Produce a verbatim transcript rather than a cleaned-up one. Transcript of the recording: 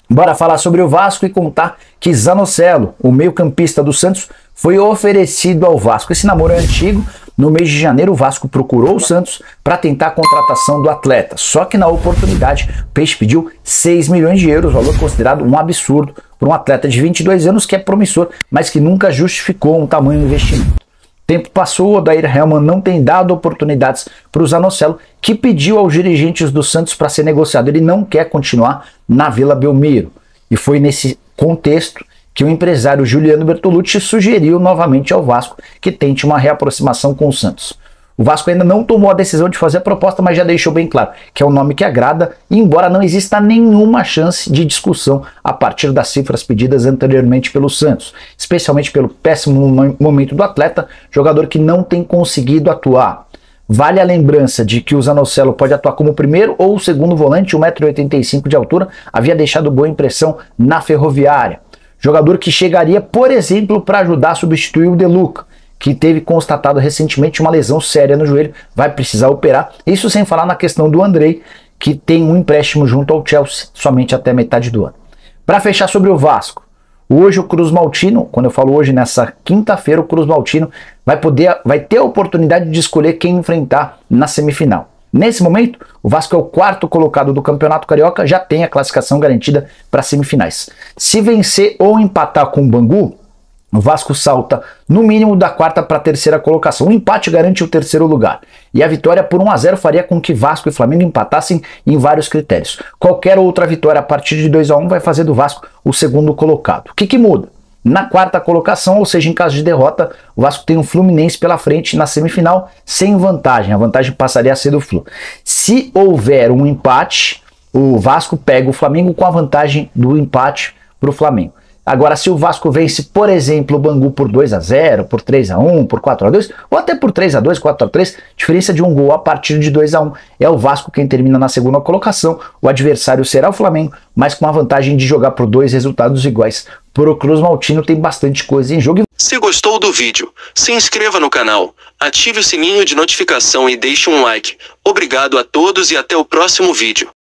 Bora falar sobre o Vasco e contar que Zanocelo, o meio-campista do Santos, foi oferecido ao Vasco. Esse namoro é antigo. No mês de janeiro, o Vasco procurou o Santos para tentar a contratação do atleta. Só que na oportunidade, o Peixe pediu seis milhões de euros, valor considerado um absurdo por um atleta de vinte e dois anos que é promissor, mas que nunca justificou um tamanho investimento. O tempo passou, o Odair Hellmann não tem dado oportunidades para o Zanocelo, que pediu aos dirigentes do Santos para ser negociado. Ele não quer continuar na Vila Belmiro. E foi nesse contexto que o empresário Juliano Bertolucci sugeriu novamente ao Vasco que tente uma reaproximação com o Santos. O Vasco ainda não tomou a decisão de fazer a proposta, mas já deixou bem claro que é um nome que agrada, embora não exista nenhuma chance de discussão a partir das cifras pedidas anteriormente pelo Santos, especialmente pelo péssimo momento do atleta, jogador que não tem conseguido atuar. Vale a lembrança de que o Zanocelo pode atuar como primeiro ou segundo volante, um metro e oitenta e cinco de altura, havia deixado boa impressão na Ferroviária. Jogador que chegaria, por exemplo, para ajudar a substituir o De Luca, que teve constatado recentemente uma lesão séria no joelho, vai precisar operar. Isso sem falar na questão do Andrei, que tem um empréstimo junto ao Chelsea somente até metade do ano. Para fechar sobre o Vasco, hoje o Cruz Maltino, quando eu falo hoje, nessa quinta-feira, o Cruz Maltino vai, poder, vai ter a oportunidade de escolher quem enfrentar na semifinal. Nesse momento, o Vasco é o quarto colocado do Campeonato Carioca, já tem a classificação garantida para as semifinais. Se vencer ou empatar com o Bangu, o Vasco salta no mínimo da quarta para a terceira colocação. O empate garante o terceiro lugar. E a vitória por um a zero faria com que Vasco e Flamengo empatassem em vários critérios. Qualquer outra vitória a partir de dois a um vai fazer do Vasco o segundo colocado. O que, que muda? Na quarta colocação, ou seja, em caso de derrota, o Vasco tem um Fluminense pela frente na semifinal sem vantagem. A vantagem passaria a ser do Flu. Se houver um empate, o Vasco pega o Flamengo com a vantagem do empate para o Flamengo. Agora, se o Vasco vence, por exemplo, o Bangu por dois a zero, por três a um, por quatro a dois, ou até por três a dois, quatro a três, diferença de um gol a partir de dois a um, é o Vasco quem termina na segunda colocação, o adversário será o Flamengo, mas com a vantagem de jogar por dois resultados iguais. Por o Cruz Maltino tem bastante coisa em jogo. Se gostou do vídeo, se inscreva no canal, ative o sininho de notificação e deixe um like. Obrigado a todos e até o próximo vídeo.